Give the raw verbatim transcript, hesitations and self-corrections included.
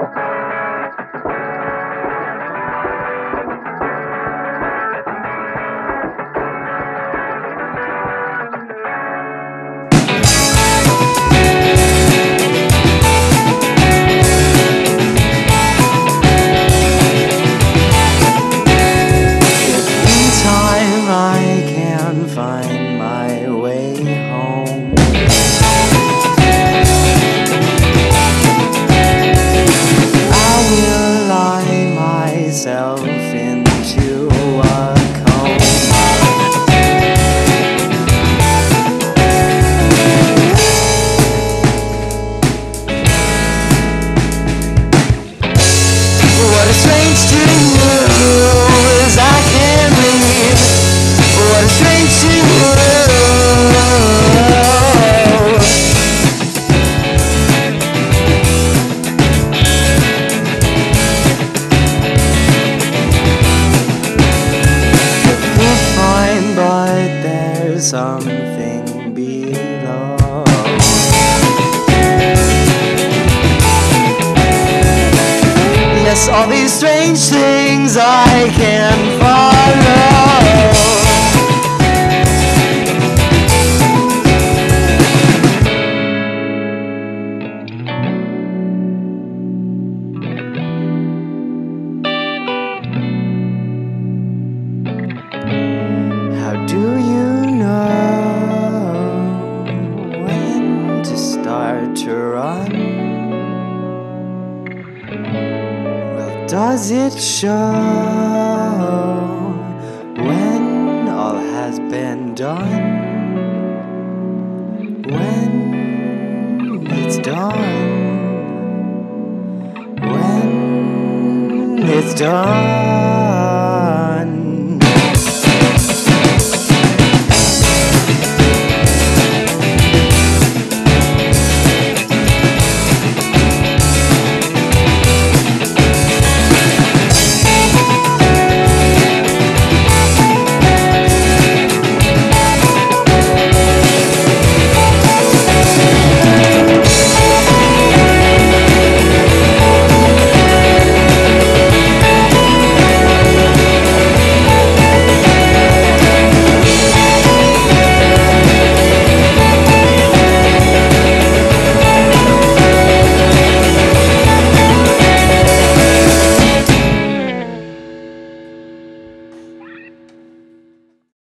Find my way home. I will lie myself into a coma. What a strange thing is I can't leave. What a strange thing. But there's something below. Yes, all these strange things I can follow. How do you know when to start to run? Well, does it show when all has been done? When it's done? When it's done?